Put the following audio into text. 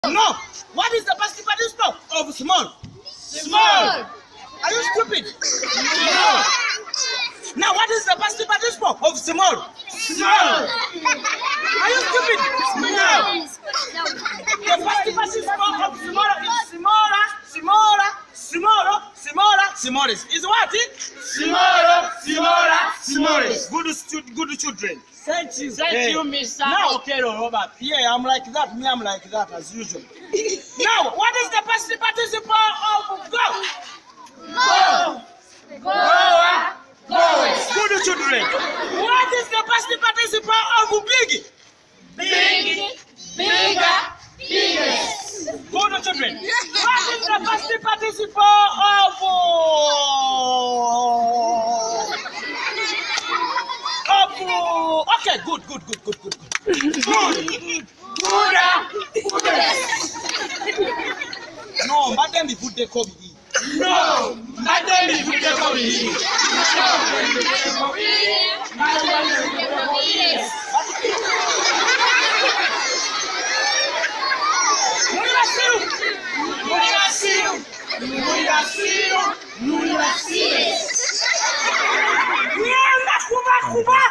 No. What is the past participle of small? Small. Are you stupid? No. Now, what is the past participle of small? Small. Are you stupid? No. The past participle of small is smaller, smaller, smaller, smaller, smallest. Is what? Smaller, smaller, smallest. Good children. Thank you. Thank you, Mr. Okero Robert. Yeah, I'm like that. Me, I'm like that as usual. Now, what is the past participle of go? Go. Goer. Goers. Good children. What is the past participle of big? Big. Bigger. Biggest. Good children. What is the past participle of okay, good. No, madam, be good. They call me. No, madam, be good. They call me. Kuba.